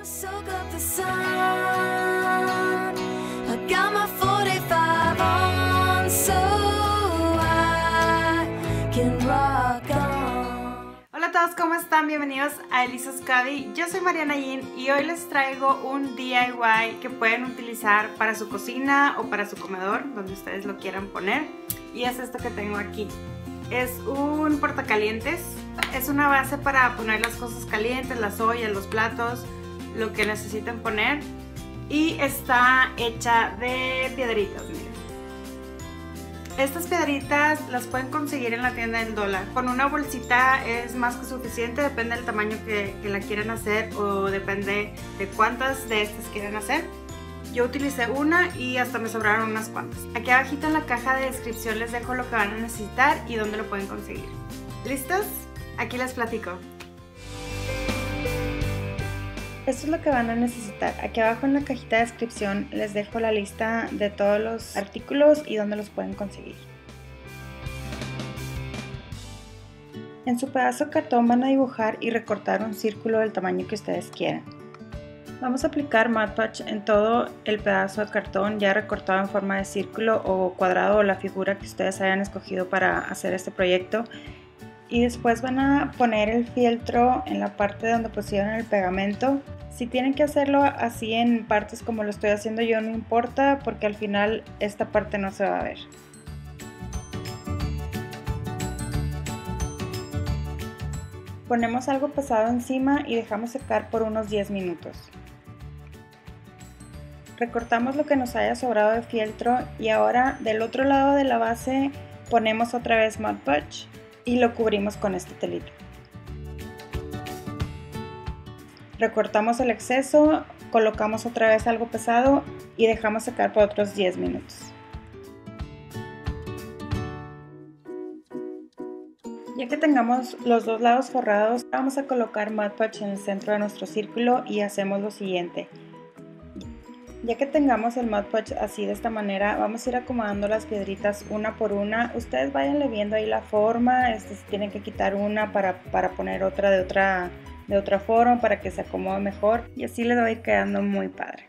Soak up the sun. I got my 45 on, so I can rock on. Hola a todos, ¿cómo están? Bienvenidos a Elisa's Cabi. Yo soy Mariana Yin y hoy les traigo un DIY que pueden utilizar para su cocina o para su comedor, donde ustedes lo quieran poner. Y es esto que tengo aquí. Es un portacalientes. Es una base para poner las cosas calientes, las ollas, los platos, lo que necesiten poner, y está hecha de piedritas. Miren, estas piedritas las pueden conseguir en la tienda del dólar. Con una bolsita es más que suficiente, depende del tamaño que la quieran hacer o depende de cuántas de estas quieren hacer. Yo utilicé una y hasta me sobraron unas cuantas. Aquí abajito en la caja de descripción les dejo lo que van a necesitar y dónde lo pueden conseguir. ¿Listos? Aquí les platico. Esto es lo que van a necesitar. Aquí abajo en la cajita de descripción les dejo la lista de todos los artículos y dónde los pueden conseguir. En su pedazo de cartón van a dibujar y recortar un círculo del tamaño que ustedes quieran. Vamos a aplicar Mod Podge en todo el pedazo de cartón ya recortado en forma de círculo o cuadrado, o la figura que ustedes hayan escogido para hacer este proyecto. Y después van a poner el fieltro en la parte donde pusieron el pegamento. Si tienen que hacerlo así en partes como lo estoy haciendo yo, no importa, porque al final esta parte no se va a ver. Ponemos algo pesado encima y dejamos secar por unos 10 minutos. Recortamos lo que nos haya sobrado de fieltro y ahora del otro lado de la base ponemos otra vez Mod Podge y lo cubrimos con este telito. Recortamos el exceso, colocamos otra vez algo pesado y dejamos secar por otros 10 minutos. Ya que tengamos los dos lados forrados, vamos a colocar Mod Podge en el centro de nuestro círculo y hacemos lo siguiente. Ya que tengamos el Mod Podge así de esta manera, vamos a ir acomodando las piedritas una por una. Ustedes váyanle viendo ahí la forma, si tienen que quitar una para poner otra de otra forma para que se acomode mejor, y así les va a ir quedando muy padre.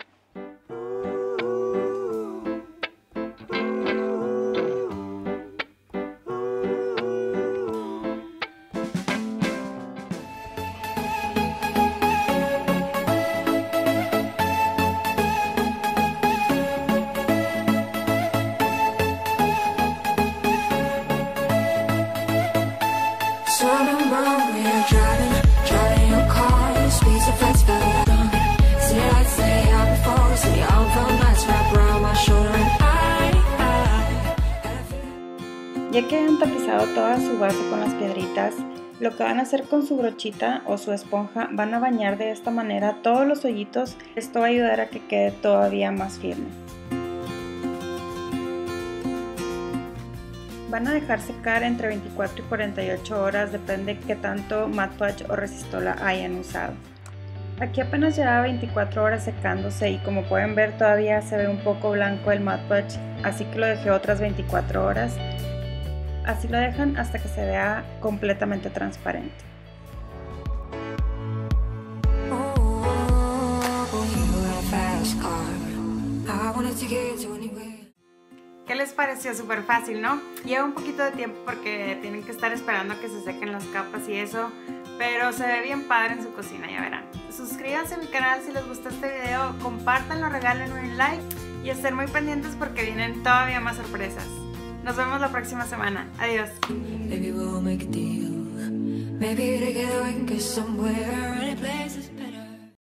Ya que han tapizado toda su base con las piedritas, lo que van a hacer con su brochita o su esponja, van a bañar de esta manera todos los hoyitos. Esto va a ayudar a que quede todavía más firme. Van a dejar secar entre 24 y 48 horas, depende de qué tanto Mod Podge o Resistola hayan usado. Aquí apenas lleva 24 horas secándose y como pueden ver todavía se ve un poco blanco el Mod Podge, así que lo dejé otras 24 horas. Así lo dejan hasta que se vea completamente transparente. ¿Qué les pareció? Súper fácil, ¿no? Lleva un poquito de tiempo porque tienen que estar esperando a que se sequen las capas y eso, pero se ve bien padre en su cocina, ya verán. Suscríbanse a mi canal si les gustó este video, compártanlo, regálenme un like y estén muy pendientes porque vienen todavía más sorpresas. Nos vemos la próxima semana. Adiós. Maybe we'll make a deal. Maybe together we can get somewhere. Any places.